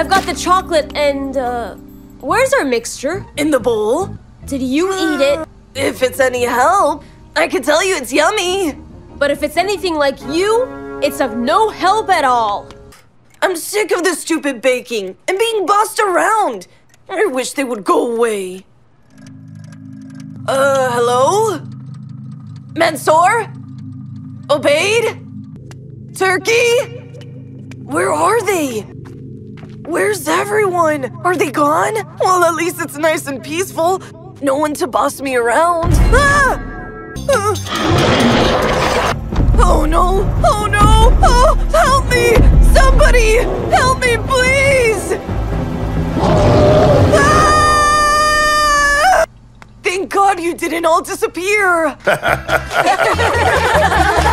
I've got the chocolate and, where's our mixture? In the bowl. Did you eat it? If it's any help, I can tell you it's yummy. But if it's anything like you, it's of no help at all. I'm sick of this stupid baking and being bossed around. I wish they would go away. Hello? Mansour? Obaid? Turkey? Where are they? Where's everyone? Are they gone? Well, at least it's nice and peaceful. No one to boss me around. Ah! Oh no! Oh no! Oh, help me! Somebody! Help me, please! Ah! Thank God you didn't all disappear!